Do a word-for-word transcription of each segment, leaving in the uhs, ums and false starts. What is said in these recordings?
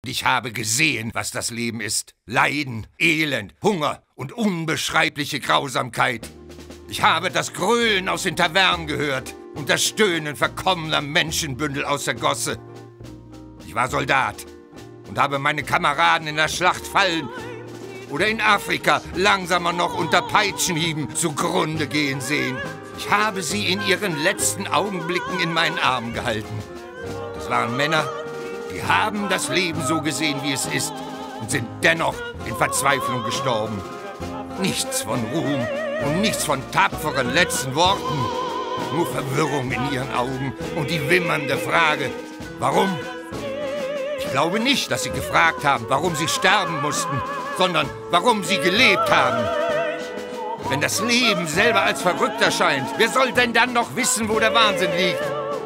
Ich habe gesehen, was das Leben ist. Leiden, Elend, Hunger und unbeschreibliche Grausamkeit. Ich habe das Gröhlen aus den Tavernen gehört und das Stöhnen verkommener Menschenbündel aus der Gosse. Ich war Soldat und habe meine Kameraden in der Schlacht fallen oder in Afrika langsamer noch unter Peitschenhieben zugrunde gehen sehen. Ich habe sie in ihren letzten Augenblicken in meinen Armen gehalten. Das waren Männer, die haben das Leben so gesehen, wie es ist und sind dennoch in Verzweiflung gestorben. Nichts von Ruhm und nichts von tapferen letzten Worten. Nur Verwirrung in ihren Augen und die wimmernde Frage, warum? Ich glaube nicht, dass sie gefragt haben, warum sie sterben mussten, sondern warum sie gelebt haben. Wenn das Leben selber als verrückt erscheint, wer soll denn dann noch wissen, wo der Wahnsinn liegt?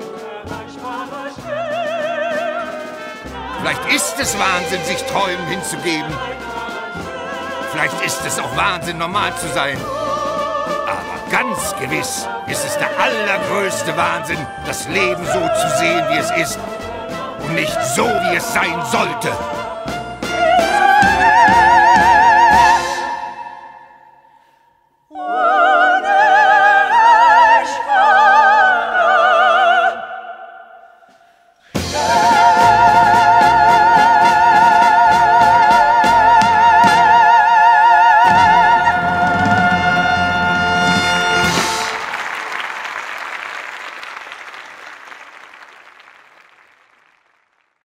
Vielleicht ist es Wahnsinn, sich Träumen hinzugeben. Vielleicht ist es auch Wahnsinn, normal zu sein. Aber ganz gewiss ist es der allergrößte Wahnsinn, das Leben so zu sehen, wie es ist. Und nicht so, wie es sein sollte.